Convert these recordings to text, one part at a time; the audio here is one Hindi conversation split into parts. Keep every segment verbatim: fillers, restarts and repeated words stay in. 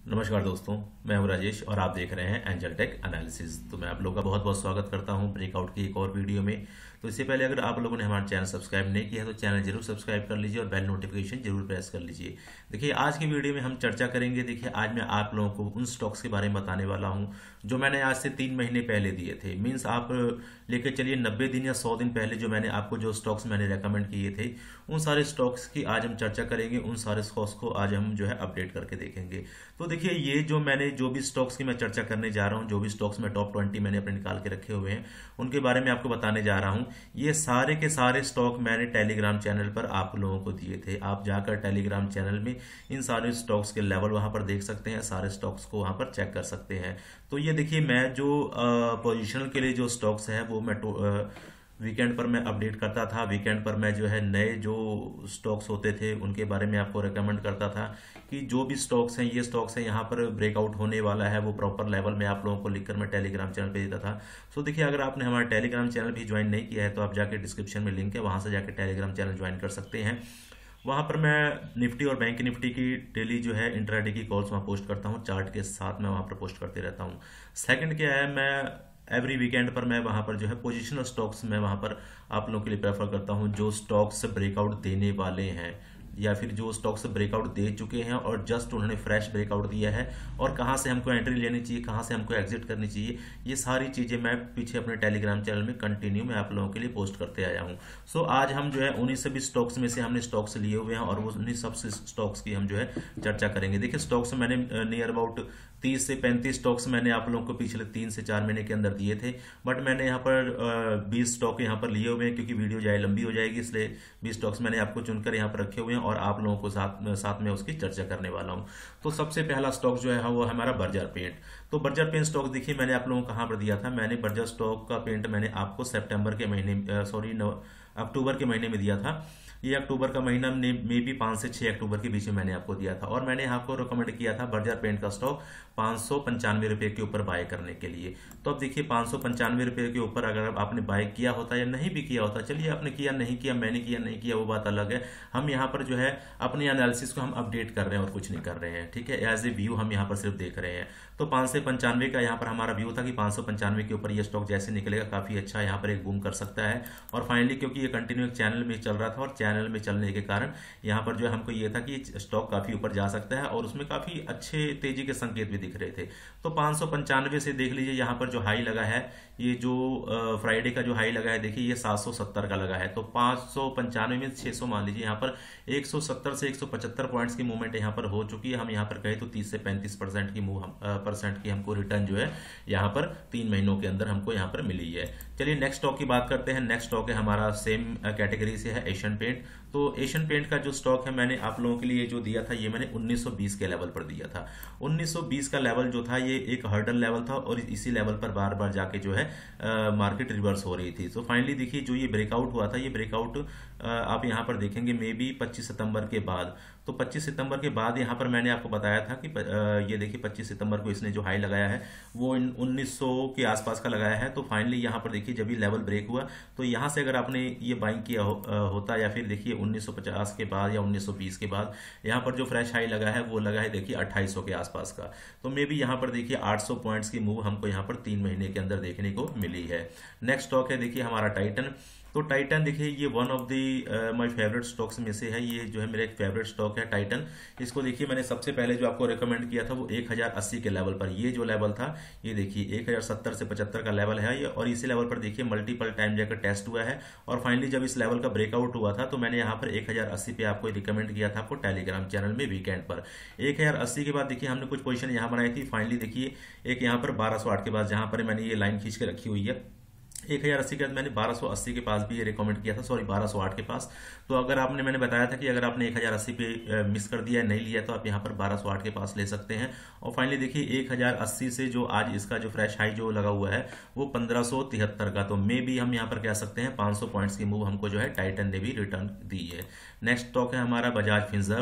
नमस्कार दोस्तों, मैं हूं राजेश और आप देख रहे हैं एंजल टेक एनालिसिस। तो मैं आप लोगों का बहुत बहुत स्वागत करता हूं ब्रेकआउट की एक और वीडियो में। तो इससे पहले अगर आप लोगों ने हमारा चैनल सब्सक्राइब नहीं किया है तो चैनल जरूर सब्सक्राइब कर लीजिए और बेल नोटिफिकेशन जरूर प्रेस कर लीजिए। देखिए, आज की वीडियो में हम चर्चा करेंगे। देखिए, आज मैं आप लोगों को उन स्टॉक्स के बारे में बताने वाला हूं जो मैंने आज से तीन महीने पहले दिए थे। मीन्स आप लेकर चलिए नब्बे दिन या सौ दिन पहले जो मैंने आपको जो स्टॉक्स मैंने रेकमेंड किए थे, उन सारे स्टॉक्स की आज हम चर्चा करेंगे। उन सारे स्टॉक्स को आज हम जो है अपडेट करके देखेंगे। तो देखिए, ये जो मैंने जो भी स्टॉक्स की मैं चर्चा करने जा रहा हूं, जो भी स्टॉक्स में टॉप ट्वेंटी मैंने अपने निकाल के रखे हुए हैं, उनके बारे में आपको बताने जा रहा हूं। ये सारे के सारे स्टॉक मैंने टेलीग्राम चैनल पर आप लोगों को दिए थे। आप जाकर टेलीग्राम चैनल में इन सारे स्टॉक्स के लेवल वहां पर देख सकते हैं, सारे स्टॉक्स को वहां पर चेक कर सकते हैं। तो ये देखिए, मैं जो पोजिशनल के लिए जो स्टॉक्स है वो मैं वीकेंड पर मैं अपडेट करता था। वीकेंड पर मैं जो है नए जो स्टॉक्स होते थे उनके बारे में आपको रेकमेंड करता था कि जो भी स्टॉक्स हैं, ये स्टॉक्स हैं, यहाँ पर ब्रेकआउट होने वाला है, वो प्रॉपर लेवल में आप लोगों को लिखकर मैं टेलीग्राम चैनल पे देता था। सो देखिए, अगर आपने हमारा टेलीग्राम चैनल भी ज्वाइन नहीं किया है तो आप जाके डिस्क्रिप्शन में लिंक है, वहां से जाके टेलीग्राम चैनल ज्वाइन कर सकते हैं। वहां पर मैं निफ्टी और बैंक निफ्टी की डेली जो है इंट्राडे की कॉल्स वहां पोस्ट करता हूँ, चार्ट के साथ मैं वहां पर पोस्ट करते रहता हूँ। सेकंड क्या है, मैं एवरी वीकेंड पर मैं वहां पर जो है पोजिशनल स्टॉक्स मैं वहां पर आप लोगों के लिए प्रेफर करता हूं, जो स्टॉक्स ब्रेकआउट देने वाले हैं या फिर जो स्टॉक्स ब्रेकआउट दे चुके हैं और जस्ट उन्होंने फ्रेश ब्रेकआउट दिया है, और कहां से हमको एंट्री लेनी चाहिए, कहां से हमको एग्जिट करनी चाहिए, ये सारी चीजें मैं पीछे अपने टेलीग्राम चैनल में कंटिन्यू मैं आप लोगों के लिए पोस्ट करते आया हूं। सो आज हम जो है उन्हीं सभी स्टॉक्स में से हमने स्टॉक्स लिए हुए हैं और वो उन्हीं सब स्टॉक्स की हम जो है चर्चा करेंगे। देखिए, स्टॉक्स मैंने नियर अबाउट तीस से पैंतीस स्टॉक्स मैंने आप लोगों को पिछले तीन से चार महीने के अंदर दिए थे, बट मैंने यहाँ पर बीस स्टॉक यहाँ पर लिए हुए हैं क्योंकि वीडियो जाए लंबी हो जाएगी, इसलिए बीस स्टॉक्स मैंने आपको चुनकर यहाँ पर रखे हुए हैं और आप लोगों को साथ साथ में उसकी चर्चा करने वाला हूँ। तो सबसे पहला स्टॉक जो है वो हमारा बर्जर पेंट। तो बर्जर पेंट स्टॉक देखिए, मैंने आप लोगों को कहाँ पर दिया था। मैंने बर्जर स्टॉक का पेंट मैंने आपको सितंबर के महीने सॉरी अक्टूबर के महीने में दिया था। ये अक्टूबर का महीना में भी पांच से छह अक्टूबर के बीच में मैंने आपको दिया था और मैंने आपको रिकमेंड किया था बर्जर पेंट का स्टॉक पांच सौ पंचानवे रुपए के ऊपर बाय करने के लिए। तो अब देखिए, पांच सौ पंचानवे रुपए के ऊपर अगर आपने बाय किया होता या नहीं भी किया होता, चलिए आपने किया नहीं किया, मैंने किया नहीं किया, वो बात अलग है। हम यहाँ पर जो है अपनी एनालिसिस को हम अपडेट कर रहे हैं और कुछ नहीं कर रहे हैं, ठीक है। एज ए व्यू हम यहाँ पर सिर्फ देख रहे हैं। तो पांच सौ पंचानवे का यहाँ पर हमारा व्यू था कि पांच सौ पंचानवे के ऊपर ये स्टॉक जैसे निकलेगा काफी अच्छा यहाँ पर एक बूम कर सकता है। और फाइनली क्योंकि ये कंटिन्यू एक चैनल में चल रहा था और चैनल में चलने के कारण यहाँ पर जो है हमको ये था कि स्टॉक काफी ऊपर जा सकता है और उसमें काफी अच्छे तेजी के संकेत भी दिख रहे थे। तो पांच सौ पंचानवे से देख लीजिए, यहाँ पर जो हाई लगा है, ये जो फ्राइडे का जो हाई लगा है, देखिए ये सात सौ सत्तर का लगा है। तो पांच सौ पंचानवे में छह सौ मान लीजिए, यहाँ पर एक सौ सत्तर से एक सौ पचहत्तर पॉइंट्स की मूवमेंट यहाँ पर हो चुकी है। हम यहाँ पर कहे तो तीस से पैंतीस परसेंट की मूव परसेंट की हमको रिटर्न जो है यहाँ पर तीन महीनों के अंदर हमको यहाँ पर मिली है। चलिए नेक्स्ट स्टॉक की बात करते हैं। नेक्स्ट स्टॉक है हमारा सेम कैटेगरी से है, एशियन पेंट। तो एशियन पेंट का जो स्टॉक है मैंने आप लोगों के लिए जो दिया था, ये मैंने उन्नीस सौ बीस के लेवल पर दिया था। उन्नीस सौ बीस का लेवल जो था ये एक हर्डल लेवल था और इसी लेवल पर बार बार जाके जो है मार्केट रिवर्स हो रही थी। तो फाइनली देखिए, जो ये ब्रेकआउट हुआ था, ये ब्रेकआउट आप यहाँ पर देखेंगे मे बी पच्चीस सितंबर के बाद। तो पच्चीस सितंबर के बाद यहाँ पर मैंने आपको बताया था कि ये देखिए पच्चीस सितंबर को इसने जो हाई लगाया है वो उन्नीस सौ के आसपास का लगाया है। तो फाइनली यहाँ पर देखिए, जब ये लेवल ब्रेक हुआ तो यहाँ से अगर आपने ये बाइंग किया हो, होता या फिर देखिए उन्नीस सौ पचास के बाद या उन्नीस सौ बीस के बाद यहाँ पर जो फ्रेश हाई लगा है वो लगा है देखिए अट्ठाईस सौ के आसपास का। तो मे बी यहाँ पर देखिए आठ सौ पॉइंट्स की मूव हमको यहाँ पर तीन महीने के अंदर देखने को मिली है। नेक्स्ट स्टॉक है देखिए हमारा टाइटन। तो टाइटन देखिए, ये one of the my favourite stocks में से है। ये जो है मेरा एक फेवरेट स्टॉक है टाइटन। इसको देखिए, मैंने सबसे पहले जो आपको रिकमेंड किया था वो एक हज़ार अस्सी के लेवल पर, ये जो लेवल था ये देखिए एक हज़ार सत्तर से पचहत्तर का लेवल है ये, और इसी लेवल पर देखिए मल्टीपल टाइम जाकर टेस्ट हुआ है। और फाइनली जब इस लेवल का ब्रेकआउट हुआ था तो मैंने यहाँ पर एक हज़ार अस्सी पे आपको रिकमेंड किया था आपको टेलीग्राम चैनल में वीकेंड पर। एक हज़ार अस्सी के बाद देखिए हमने कुछ पोजीशन यहाँ बनाई थी। फाइनली देखिए एक यहाँ पर बारह सौ आठ के पास जहां पर मैंने ये लाइन खींच के रखी हुई है, एक हज़ार अस्सी के बाद मैंने बारह सौ अस्सी के पास भी ये रिकमेंड किया था, सॉरी बारह सौ आठ के पास। तो अगर आपने मैंने बताया था कि अगर आपने एक हज़ार अस्सी पे मिस कर दिया नहीं लिया तो आप यहाँ पर बारह सौ आठ के पास ले सकते हैं। और फाइनली देखिए एक हज़ार अस्सी से जो आज इसका जो फ्रेश हाई जो लगा हुआ है वो पंद्रह सौ तिहत्तर का। तो मे भी हम यहाँ पर कह सकते हैं पाँच सौ पॉइंट्स की मूव हमको जो है टाइटन ने भी रिटर्न दी है। नेक्स्ट स्टॉक है हमारा बजाज फिनसर्व।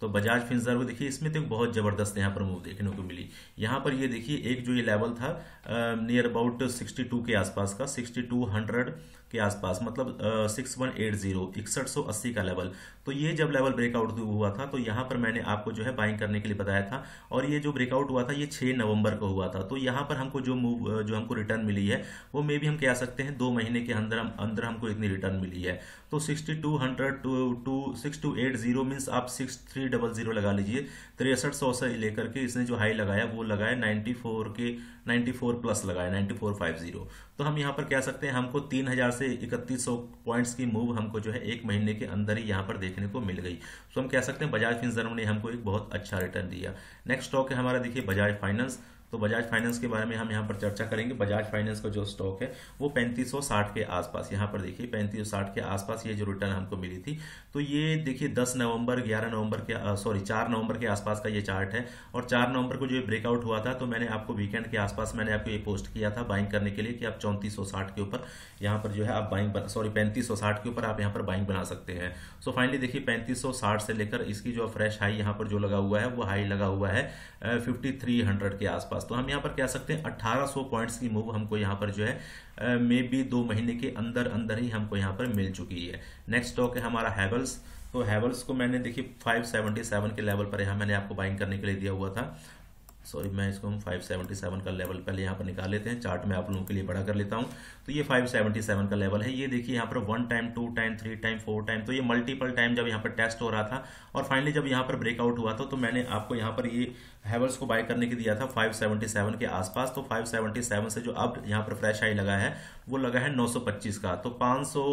तो बजाज फिनसर्व देखिए इसमें तो बहुत जबरदस्त यहाँ पर मूव देखने को मिली। यहाँ पर ये देखिए एक जो ये लेवल था नियर अबाउट सिक्सटी टू के आसपास का, सिक्सटी टू हंड्रेड के आसपास, मतलब सिक्स वन एट जीरो इकसठ सौ अस्सी का लेवल। तो ये जब लेवल ब्रेकआउट हुआ था तो यहाँ पर मैंने आपको जो है बाइंग करने के लिए बताया था, और ये जो ब्रेकआउट हुआ था ये छह नवंबर को हुआ था। तो यहाँ पर हमको जो मूव जो हमको रिटर्न मिली है वो मे भी हम कह सकते हैं दो महीने के अंदर हम अंदर हमको इतनी रिटर्न मिली है। तो sixty two hundred two two six two eight zero means आप सिक्स थ्री डबल जीरो लगा लीजिए। तिरसठ सौ से लेकर के इसने जो हाई लगाया वो लगाया नाइन्टी फोर के नाइन्टी फोर प्लस लगाया नाइन्टी फोर फाइव जीरो। तो हम यहाँ पर कह सकते हैं हमको तीन हजार से इकतीस सौ पॉइंट्स की मूव हमको जो है एक महीने के अंदर ही यहाँ पर देखने को मिल गई। तो हम कह सकते हैं बजाज फिनसर्व ने हमको एक बहुत अच्छा रिटर्न दिया। नेक्स्ट स्टॉक है हमारा देखिए बजाज फाइनेंस। तो बजाज फाइनेंस के बारे में हम यहाँ पर चर्चा करेंगे। बजाज फाइनेंस का जो स्टॉक है वो पैंतीस सौ साठ के आसपास, यहाँ पर देखिए पैंतीस सौ साठ के आसपास ये जो रिटर्न हमको मिली थी। तो ये देखिए दस नवंबर ग्यारह नवंबर के सॉरी चार नवंबर के आसपास का ये चार्ट है, और चार नवंबर को जो ब्रेकआउट हुआ था तो मैंने आपको वीकेंड के आसपास मैंने आपको ये पोस्ट किया था बाइंग करने के लिए कि आप चौंतीस सौ साठ के ऊपर यहाँ पर जो है आप बाइंग सॉरी पैंतीस सौ साठ के ऊपर आप यहाँ पर बाइंग बना सकते हैं। सो फाइनली देखिए पैंतीस सौ साठ से लेकर इसकी जो फ्रेश हाई यहाँ पर जो लगा हुआ है वो हाई लगा हुआ है फिफ्टी थ्री हंड्रेड के आसपास। तो हम यहाँ पर कह सकते हैं अठारह सौ पॉइंट्स की मूव हमको यहाँ पर जो है मे बी दो महीने के अंदर अंदर ही हमको यहाँ पर मिल चुकी है। नेक्स्ट स्टॉक है हमारा हैवेल्स। तो हैवेल्स को मैंने देखिए फाइव सेवेंटी सेवन के लेवल पर यहाँ मैंने आपको बाइंग करने के लिए दिया हुआ था। सॉरी मैं इसको हम फाइव सेवेंटी सेवन का लेवल पहले यहाँ पर निकाल लेते हैं, चार्ट में आप लोगों के लिए बड़ा कर लेता हूँ। तो ये फाइव सेवेंटी सेवन का लेवल है। ये देखिए यहाँ पर one time, two time, three time, four time, तो ये मल्टीपल टाइम जब यहाँ पर टेस्ट हो रहा था और फाइनली जब यहाँ पर ब्रेकआउट हुआ था तो मैंने आपको यहाँ पर ये हैवेल्स को बाय करने के दिया था फाइव सेवेंटी सेवन के आसपास। तो फाइव सेवेंटी सेवन से जो अब यहाँ पर फ्रेश हाई लगा है वो लगा है नौ सौ पच्चीस का। तो पाँच सौ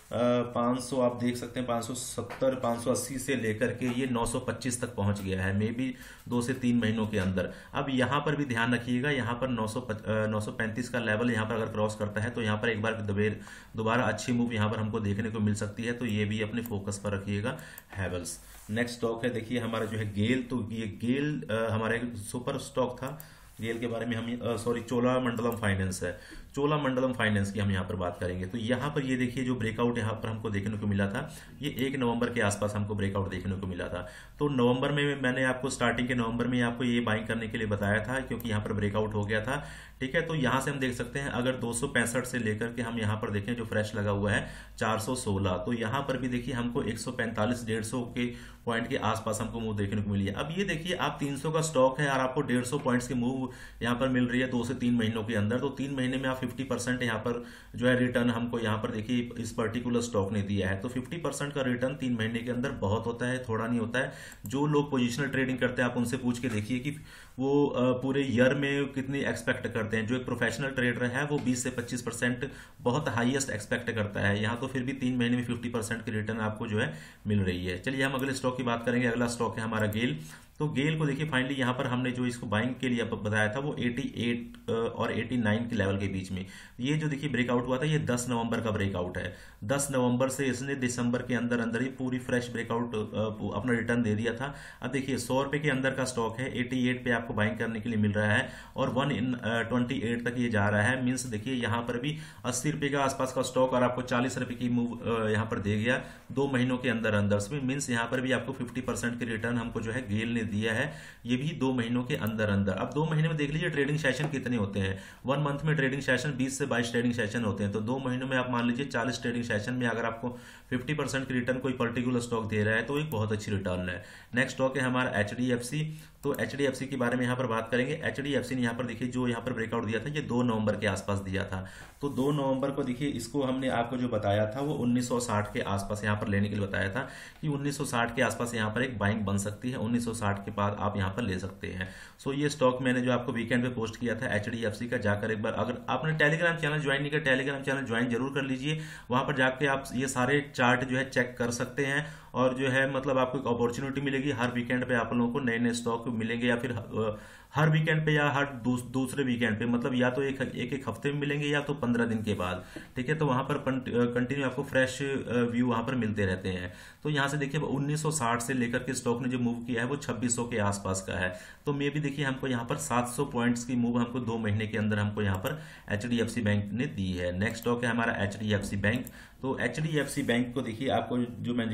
पाँच सौ आप देख सकते हैं पाँच सौ सत्तर पाँच सौ अस्सी से लेकर के ये नौ सौ पच्चीस तक पहुंच गया है, मे बी दो से तीन महीनों के अंदर। अब यहाँ पर भी ध्यान रखिएगा, यहाँ पर नौ सौ नौ सौ पैंतीस का लेवल यहाँ पर अगर क्रॉस करता है तो यहाँ पर एक बार दोबारा अच्छी मूव यहाँ पर हमको देखने को मिल सकती है। तो ये भी अपने फोकस पर रखिएगा हैवेल्स। नेक्स्ट स्टॉक है देखिए हमारा जो है गेल। तो ये गेल हमारा एक सुपर स्टॉक था। गेल के बारे में हम सॉरी चोलामंडलम फाइनेंस है, चोलामंडलम फाइनेंस की हम यहाँ पर बात करेंगे। तो यहाँ पर ये देखिए जो ब्रेकआउट यहाँ पर हमको देखने को मिला था ये एक नवंबर के आसपास हमको ब्रेकआउट देखने को मिला था। तो नवंबर में मैंने आपको स्टार्टिंग के नवंबर में आपको ये बाइंग करने के लिए बताया था क्योंकि यहाँ पर ब्रेकआउट हो गया था। ठीक है, तो यहाँ से हम देख सकते हैं अगर दो सौ पैंसठ से लेकर के हम यहाँ पर देखें जो फ्रेश लगा हुआ है चार सौ सोलह, तो यहाँ पर भी देखिए हमको एक सौ पैंतालीस डेढ़ सौ के पॉइंट के आसपास हमको मूव देखने को मिली है। अब ये देखिए आप तीन सौ का स्टॉक है और आपको डेढ़ सौ पॉइंट्स की मूव यहाँ पर मिल रही है दो से तीन महीनों के अंदर। तो तीन महीने में आप फिफ्टी परसेंट यहाँ पर जो है रिटर्न हमको यहाँ पर देखिए इस पर्टिकुलर स्टॉक ने दिया है। तो फिफ्टी परसेंट का रिटर्न तीन महीने के अंदर बहुत होता है, थोड़ा नहीं होता है। जो लोग पोजिशनल ट्रेडिंग करते हैं आप उनसे पूछ के देखिए कि वो पूरे ईयर में कितनी एक्सपेक्ट करते हैं। जो एक प्रोफेशनल ट्रेडर है वो बीस से पच्चीस परसेंट बहुत हाईएस्ट एक्सपेक्ट करता है। यहाँ तो फिर भी तीन महीने में फिफ्टी परसेंट की रिटर्न आपको जो है मिल रही है। चलिए हम अगले स्टॉक की बात करेंगे। अगला स्टॉक है हमारा गेल। तो गेल को देखिए फाइनली यहाँ पर हमने जो इसको बाइंग के लिए बताया था वो अठासी और नवासी के लेवल के बीच में ये जो देखिए ब्रेकआउट हुआ था ये दस नवंबर का ब्रेकआउट है। दस नवंबर से इसने दिसंबर के अंदर अंदर ही पूरी फ्रेश ब्रेकआउट अपना रिटर्न दे दिया था। अब देखिए सौ रुपए के अंदर का स्टॉक है, अठासी पे आपको बाइंग करने के लिए मिल रहा है और वन इन ट्वेंटी एट तक ये जा रहा है। मीन्स देखिए यहाँ पर भी अस्सी रुपए का आसपास का स्टॉक और आपको चालीस रुपए की मूव यहाँ पर दे गया दो महीनों के अंदर अंदर से। मीन्स यहाँ पर भी आपको फिफ्टी परसेंट की रिटर्न हमको जो है गेल ने दिया है, ये भी दो महीनों के अंदर अंदर। अब दो महीने में देख लीजिए ट्रेडिंग सेशन कितने होते हैं। वन मंथ में ट्रेडिंग सेशन बीस से बाईस ट्रेडिंग सेशन होते हैं, तो दो महीनों में आप मान लीजिए चालीस ट्रेडिंग सेशन में अगर आपको फिफ्टी परसेंट की रिटर्न कोई पर्टिकुलर स्टॉक दे रहा है तो एक बहुत अच्छी रिटर्न है। नेक्स्ट स्टॉक है हमारा एच डी एफ सी। तो एच डी एफ सी के बारे में यहाँ पर बात करेंगे। एच डी एफ सी ने यहाँ पर देखिए जो यहाँ पर ब्रेकआउट दिया था ये दो नवंबर के आसपास दिया था। तो दो नवंबर को देखिए इसको हमने आपको जो बताया था वो उन्नीस सौ साठ के आसपास यहाँ पर लेने के लिए बताया था कि उन्नीस सौ साठ के आसपास यहाँ पर एक बाइंग बन सकती है। उन्नीस सौ साठ के बाद आप यहाँ पर ले सकते हैं। सो ये स्टॉक मैंने जो आपको वीकेंड पे पोस्ट किया था एच डी एफ सी का, जाकर एक बार अगर आपने टेलीग्राम चैनल ज्वाइन नहीं किया टेलीग्राम चैनल ज्वाइन जरूर कर लीजिए। वहां पर जाके आप ये सारे चार्ट जो है चेक कर सकते हैं और जो है मतलब आपको एक अपॉर्चुनिटी मिलेगी। हर वीकेंड पे आप लोगों को नए नए स्टॉक मिलेंगे या फिर हर वीकेंड पे या हर दूस, दूसरे वीकेंड पे, मतलब या तो एक एक एक हफ्ते में मिलेंगे या तो पंद्रह दिन के बाद। ठीक है, तो वहां पर कंटिन्यू आपको फ्रेश व्यू वहां पर मिलते रहते हैं। तो यहाँ से देखिए उन्नीस सौ साठ से लेकर के स्टॉक ने जो मूव किया है वो छब्बीस सौ के आसपास का है। तो मे भी देखिए हमको यहाँ पर सात सौ पॉइंट्स की मूव हमको दो महीने के अंदर हमको यहाँ पर H D F C bank ने दी है। नेक्स्ट स्टॉक है हमारा H D F C bank. तो H D F C bank को देखिए आपको जो मैंने रिकमेंड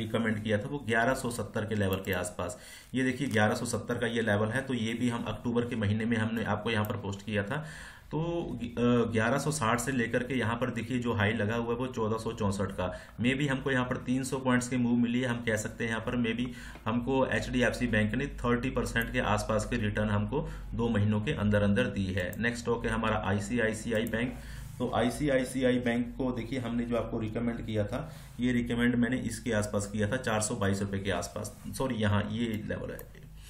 किया था वो ग्यारह सौ सत्तर के लेवल के आसपास। ये देखिए ग्यारह सौ सत्तर का ये लेवल है, तो ये भी हम अक्टूबर के महीने में हमने आपको यहाँ पर पोस्ट किया था। तो ग्यारह सौ साठ से लेकर के यहाँ पर देखिए जो हाई लगा हुआ है वो चौदह सौ चौंसठ का। मे भी हमको यहाँ पर तीन सौ पॉइंट्स की मूव मिली है। हम कह सकते हैं यहाँ पर मे भी हमको H D F C bank ने तीस परसेंट के आसपास के रिटर्न हमको दो महीनों के अंदर अंदर दी है। नेक्स्ट स्टॉक है हमारा आई सी आई सी आई बैंक। तो आई सी आई सी आई बैंक को देखिए हमने जो आपको रिकमेंड किया था, ये रिकमेंड मैंने इसके आसपास किया था चार सौ बाईस रुपए के आसपास। सॉरी, यहाँ ये लेवल है,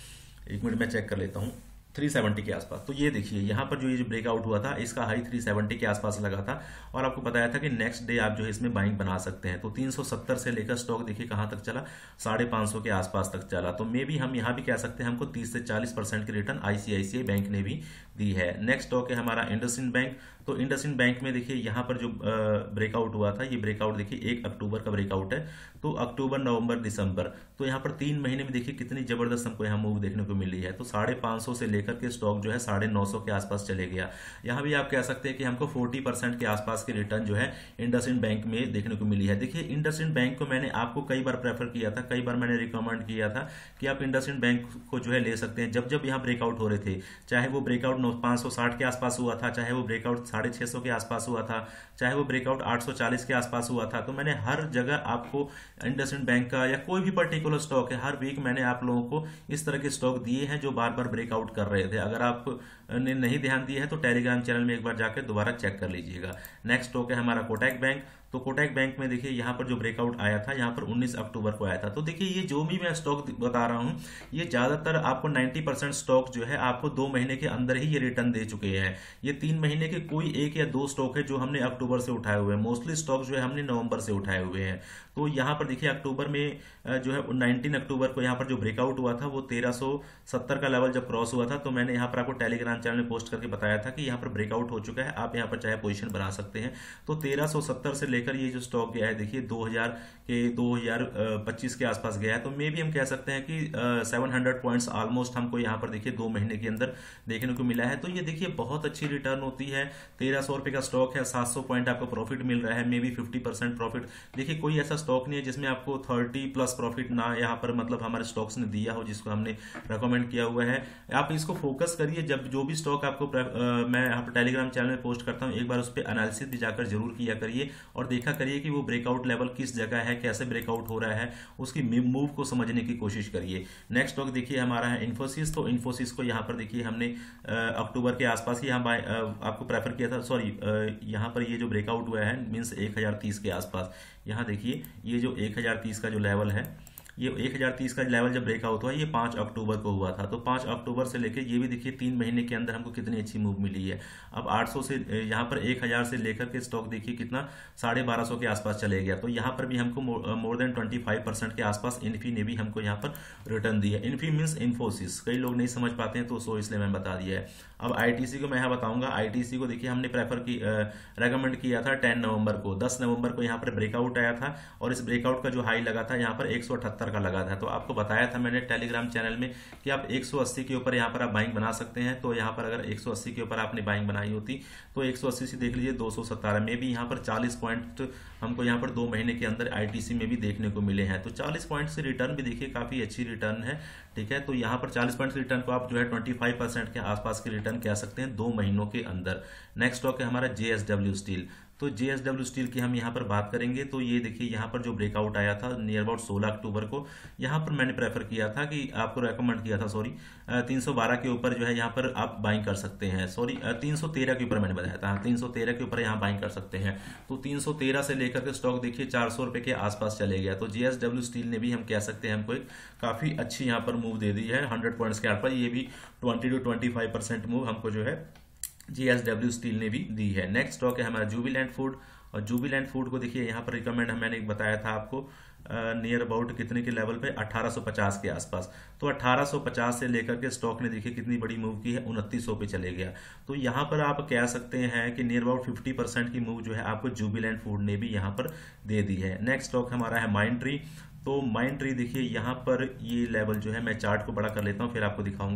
एक मिनट में चेक कर लेता हूँ, तीन सौ सत्तर के आसपास। तो ये देखिए यहाँ पर जो ये जो ब्रेकआउट हुआ था इसका हाई तीन सौ सत्तर के आसपास लगा था, और आपको बताया था कि नेक्स्ट डे आप जो है इसमें बाइंग बना सकते हैं। तो तीन सौ सत्तर से लेकर स्टॉक देखिए कहाँ तक चला, साढ़े पाँच सौ के आसपास तक चला। तो मे भी हम यहाँ भी कह सकते हैं हमको तीस से चालीस परसेंट की रिटर्न आईसीआईसीआई बैंक ने भी दी है। नेक्स्ट स्टॉक है हमारा इंडसइंड बैंक। तो इंडसइंड बैंक में देखिए यहाँ पर जो ब्रेकआउट हुआ था, ये ब्रेकआउट देखिए एक अक्टूबर का ब्रेकआउट है। तो अक्टूबर, नवंबर, दिसंबर, तो यहाँ पर तीन महीने में देखिए कितनी जबरदस्त हमको यहाँ मूव देखने को मिली है। तो साढ़े पाँच सौ से लेकर के स्टॉक जो है साढ़े नौ सौ के आसपास चले गया। यहाँ भी आप कह सकते हैं कि हमको चालीस परसेंट के आसपास की रिटर्न जो है इंडसइंड बैंक में देखने को मिली है। देखिए इंडसइंड बैंक को मैंने आपको कई बार प्रेफर किया था, कई बार मैंने रिकमेंड किया था कि आप इंडसइंड बैंक को जो है ले सकते हैं जब जब यहाँ ब्रेकआउट हो रहे थे। चाहे वो ब्रेकआउट पाँच सौ साठ के आसपास हुआ था, चाहे वो ब्रेकआउट साढ़े छः सौ के आसपास हुआ था, चाहे वो ब्रेकआउट आठ सौ चालीस के आसपास हुआ था। तो मैंने हर जगह आपको इंडसइंड बैंक का या कोई भी पर्टिकुलर स्टॉक है, हर वीक मैंने आप लोगों को इस तरह के स्टॉक दिए हैं जो बार बार ब्रेकआउट कर रहे थे। अगर आप ने नहीं ध्यान दिया है तो टेलीग्राम चैनल में एक बार जाकर दोबारा चेक कर लीजिएगा। नेक्स्ट स्टॉक है हमारा कोटक बैंक। तो कोटक बैंक में देखिए यहाँ पर जो ब्रेकआउट आया था, यहाँ पर उन्नीस अक्टूबर को आया था। तो देखिए ये जो भी मैं स्टॉक बता रहा हूँ, ये ज्यादातर आपको नब्बे परसेंट स्टॉक जो है आपको दो महीने के अंदर ही ये रिटर्न दे चुके हैं। ये तीन महीने के कोई एक या दो स्टॉक है जो हमने अक्टूबर से उठाए हुए हैं। मोस्टली स्टॉक जो है हमने नवंबर से उठाए हुए हैं। तो यहाँ पर देखिए अक्टूबर में जो है उन्नीस अक्टूबर को यहाँ पर जो ब्रेकआउट हुआ था वो तेरह सौ सत्तर का लेवल जब क्रॉस हुआ था, तो मैंने यहाँ पर आपको टेलीग्राम चैनल में पोस्ट करके बताया था कि यहाँ पर ब्रेकआउट हो चुका है, आप यहाँ पर चाहे पोजीशन बना सकते हैं। तो तेरह सौ सत्तर से लेकर ये जो स्टॉक गया है देखिए दो हज़ार के दो हज़ार पच्चीस के आसपास गया है। तो मे भी हम कह सकते हैं कि सात सौ पॉइंट्स ऑलमोस्ट हमको यहाँ पर देखिए दो महीने के अंदर देखने को मिला है। तो ये देखिए बहुत अच्छी रिटर्न होती है। तेरह सौ रुपए का स्टॉक है, सात सौ पॉइंट आपको प्रॉफिट मिल रहा है, maybe fifty percent profit. देखिए कोई ऐसा स्टॉक नहीं है जिसमें आपको थर्टी प्लस प्रॉफिट ना यहाँ पर मतलब हमारे स्टॉक्स ने दिया हो, जिसको हमने रेकमेंड किया हुआ है। आप इसको फोकस करिए, जब जो भी स्टॉक आपको आ, मैं यहाँ पर टेलीग्राम चैनल में पोस्ट करता हूँ, एक बार उस पर एनालिसिस भी जाकर जरूर किया करिए और देखा करिए कि वो ब्रेकआउट लेवल किस जगह है, कैसे ब्रेकआउट हो रहा है, उसकी मूव को समझने की कोशिश करिए। नेक्स्ट स्टॉक देखिए हमारा है इन्फोसिस। तो इन्फोसिस को यहाँ पर देखिए हमने अक्टूबर के आसपास ही यहाँ आपको प्रेफर किया था। सॉरी, यहाँ पर ये जो ब्रेकआउट हुआ है मीन्स एक हजार तीस के आसपास। यहाँ देखिए ये जो एक हजार तीस का जो लेवल है, ये एक हजार तीस का लेवल जब ब्रेकआउट हुआ ये पाँच अक्टूबर को हुआ था। तो पाँच अक्टूबर से लेकर ये भी देखिए तीन महीने के अंदर हमको कितनी अच्छी मूव मिली है। अब आठ सौ से यहाँ पर एक हजार से लेकर के स्टॉक देखिए कितना साढ़े बारह सौ के आसपास चले गया। तो यहाँ पर भी हमको more than twenty five percent के आसपास इन्फी ने भी हमको यहाँ पर रिटर्न दिया। इन्फी मीन्स इन्फोसिस, कई लोग नहीं समझ पाते हैं तो सो इसलिए मैं बता दिया है। अब आईटीसी को मैं यहाँ बताऊंगा। आईटीसी को देखिए हमने प्रेफर की रेकमेंड किया था टेन नवंबर को। दस नवंबर को यहाँ पर ब्रेकआउट आया था और इस ब्रेकआउट का जो हाई लगा था यहाँ पर एक सौ अठहत्तर का लगा था। तो आपको बताया था मैंने टेलीग्राम चैनल में कि आप एक सौ अस्सी के ऊपर यहाँ पर आप बाइंग बना सकते हैं। तो यहाँ पर अगर एक सौ अस्सी के ऊपर आपने बाइंग बनाई होती तो एक सौ अस्सी से देख लीजिए दो सौ सत्तर में भी यहाँ पर चालीस पॉइंट हमको यहाँ पर दो महीने के अंदर आईटीसी में भी देखने को मिले हैं। तो चालीस पॉइंट से रिटर्न भी देखिए काफी अच्छी रिटर्न है, ठीक है। तो यहाँ पर चालीस पॉइंट रिटर्न को आप जो है पच्चीस परसेंट के आसपास की रिटर्न कह सकते हैं दो महीनों के अंदर। नेक्स्ट स्टॉक है हमारा जेएसडब्ल्यू स्टील। तो जेएसडब्ल्यू स्टील की हम यहाँ पर बात करेंगे। तो ये देखिए यहाँ पर जो ब्रेकआउट आया था नियर अबाउट सोलह अक्टूबर को, यहाँ पर मैंने प्रेफर किया था कि आपको रेकमेंड किया था सॉरी तीन सौ बारह के ऊपर जो है यहाँ पर आप बाइंग कर सकते हैं। सॉरी तीन सौ तेरह के ऊपर मैंने बताया था, तीन सौ तेरह के ऊपर यहाँ बाइंग कर सकते हैं। तो तीन सौ तेरह से लेकर के स्टॉक देखिए चार सौ रुपए के आसपास चले गया। तो जेएसडब्ल्यू स्टील ने भी हम कह सकते हैं हमको एक काफी अच्छी यहाँ पर मूव दे दी है हंड्रेड पॉइंट्स के आसपास। ये भी twenty two twenty five percent move हमको जो है जेएसडब्ल्यू स्टील ने भी दी है। नेक्स्ट स्टॉक है हमारा जुबिलेंट फूड। और जुबिलेंट फूड को देखिए यहाँ पर रिकमेंड मैंने बताया था आपको नियर अबाउट कितने के लेवल पे अठारह सौ पचास के आसपास। तो अठारह सौ पचास से लेकर के स्टॉक ने देखिए कितनी बड़ी मूव की है, उनतीस सौ पे चले गया। तो यहाँ पर आप कह सकते हैं कि नियर अबाउट फिफ्टी परसेंट की मूव जो है आपको जुबिलेंट फूड ने भी यहाँ पर दे दी है। नेक्स्ट स्टॉक हमारा है माइंड ट्री। तो माइंड ट्री देखिए यहाँ पर ये लेवल जो है मैं चार्ट को बड़ा कर लेता हूँ फिर आपको दिखाऊंगा।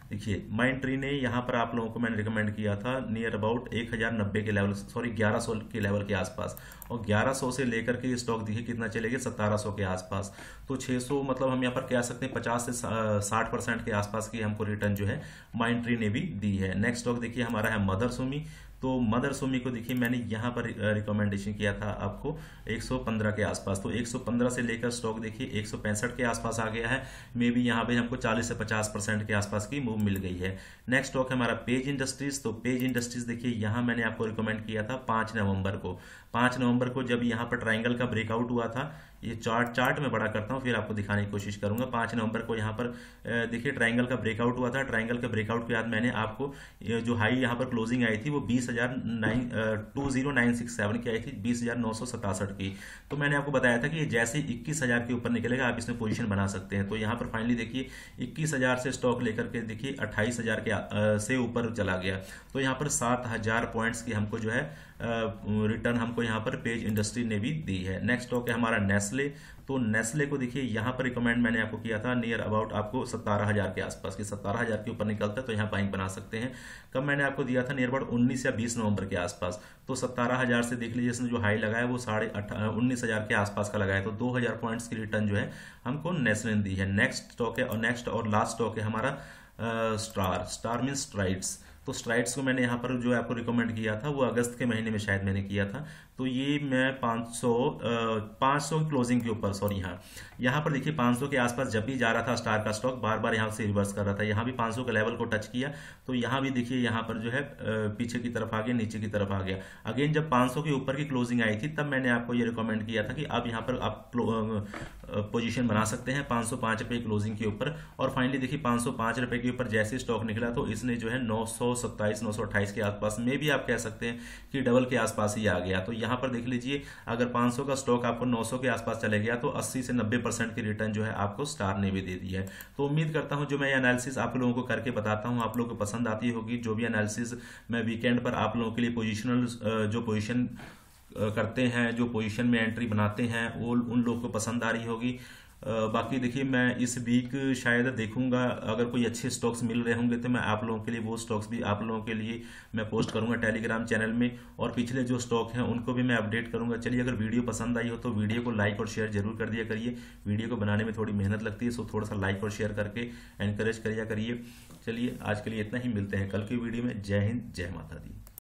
देखिए माइंड ट्री ने यहाँ पर आप लोगों को मैंने रिकमेंड किया था नियर अबाउट एक हज़ार नब्बे के लेवल, सॉरी ग्यारह सौ के लेवल के आसपास, और ग्यारह सौ से लेकर के ये स्टॉक देखिए कितना चलेगा सत्रह सौ के आसपास। तो छह सौ मतलब हम यहाँ पर कह सकते हैं पचास से साठ परसेंट के आसपास की हमको रिटर्न जो है माइंड ट्री ने भी दी है। नेक्स्ट स्टॉक देखिए हमारा है मदरसोमी। तो मदरसोमी को देखिए मैंने यहाँ पर रिकमेंडेशन किया था आपको एक सौ पंद्रह के आसपास, तो एक सौ पंद्रह से लेकर स्टॉक देखिए एक सौ पैंसठ के आसपास आ गया है। मे बी यहाँ पे हमको चालीस से पचास परसेंट के आसपास की मूव मिल गई है। नेक्स्ट स्टॉक है हमारा पेज इंडस्ट्रीज। तो पेज इंडस्ट्रीज देखिए यहाँ मैंने आपको रिकमेंड किया था पाँच नवंबर को। पाँच नवंबर को जब यहाँ पर ट्राइंगल का ब्रेकआउट हुआ था, ये चार्ट चार्ट में बड़ा करता हूँ फिर आपको दिखाने की कोशिश करूंगा। पाँच नवंबर को यहाँ पर देखिए ट्राइंगल का ब्रेकआउट हुआ था। ट्राइंगल के ब्रेकआउट के बाद मैंने आपको जो हाई यहाँ पर क्लोजिंग आई थी वो बीस हजार nine two zero nine six seven की आई थी, बीस हजार नौ सौ सतासठ की। तो मैंने आपको बताया था कि जैसे इक्कीस हजार के ऊपर निकलेगा आप इसमें पोजीशन बना सकते हैं। तो यहाँ पर फाइनली देखिए इक्कीस हजार से स्टॉक लेकर के देखिए अट्ठाईस हजार के आ, से ऊपर चला गया। तो यहाँ पर सात हजार पॉइंट्स की हमको जो है रिटर्न हमको यहाँ पर पेज इंडस्ट्री ने भी दी है। नेक्स्ट स्टॉक है हमारा नेस्ले। तो नेस्ले को देखिए यहाँ पर रिकमेंड मैंने आपको किया था नियर अबाउट आपको सत्तारह हजार के आसपास की, सत्तारह हजार के ऊपर निकलता है तो यहाँ बाइंग बना सकते हैं। कब मैंने आपको दिया था नियर अबाउट उन्नीस या बीस नवंबर के आसपास। तो सत्तारह हजार से देख लीजिए इसने जो हाई लगाया वो साढ़े उन्नीस हजार के आसपास का लगाया, तो दो हजार पॉइंट्स की रिटर्न जो है हमको नेस्ले ने दी है। नेक्स्ट स्टॉक है और नेक्स्ट और लास्ट स्टॉक है हमारा स्टार। Star mean Strides. तो स्ट्राइड्स को मैंने यहाँ पर जो आपको रिकमेंड किया था वो अगस्त के महीने में शायद मैंने किया था। तो ये मैं पाँच सौ पाँच सौ क्लोजिंग के ऊपर, सॉरी हाँ यहाँ पर देखिए पाँच सौ के आसपास जब भी जा रहा था स्टार का स्टॉक बार बार यहाँ से रिवर्स कर रहा था। यहाँ भी पाँच सौ के लेवल को टच किया तो यहाँ भी देखिए यहाँ पर जो है पीछे की तरफ आ गया, नीचे की तरफ आ गया। अगेन जब पाँच सौ के ऊपर की क्लोजिंग आई थी तब मैंने आपको ये रिकमेंड किया था कि अब यहाँ पर आप पोजीशन बना सकते हैं पाँच सौ पाँच रुपये क्लोजिंग के ऊपर। और फाइनली देखिए पाँच सौ पाँच रुपये के ऊपर जैसे स्टॉक निकला तो इसने जो है नौ सौ सत्ताईस नौ सौ अट्ठाईस के आसपास में भी आप कह सकते हैं कि डबल के आसपास ही आ गया। तो यहाँ पर देख लीजिए अगर पाँच सौ का स्टॉक आपको नौ सौ के आसपास चले गया तो अस्सी से नब्बे परसेंट की रिटर्न जो है आपको स्टार ने भी दे दी है। तो उम्मीद करता हूं जो मैं एनालिसिस आप लोगों को करके बताता हूं आप लोगों को पसंद आती होगी। जो भी एनालिसिस मैं वीकेंड पर आप लोगों के लिए पोजिशनल जो पोजिशन करते हैं, जो पोजीशन में एंट्री बनाते हैं वो उन लोगों को पसंद आ रही होगी। बाकी देखिए मैं इस वीक शायद देखूंगा अगर कोई अच्छे स्टॉक्स मिल रहे होंगे तो मैं आप लोगों के लिए वो स्टॉक्स भी आप लोगों के लिए मैं पोस्ट करूंगा टेलीग्राम चैनल में, और पिछले जो स्टॉक हैं उनको भी मैं अपडेट करूंगा। चलिए अगर वीडियो पसंद आई हो तो वीडियो को लाइक और शेयर जरूर कर दिया करिए। वीडियो को बनाने में थोड़ी मेहनत लगती है, सो थोड़ा सा लाइक और शेयर करके एनकरेज करिए करिए। चलिए आज के लिए इतना ही, मिलते हैं कल की वीडियो में। जय हिंद, जय माता दी।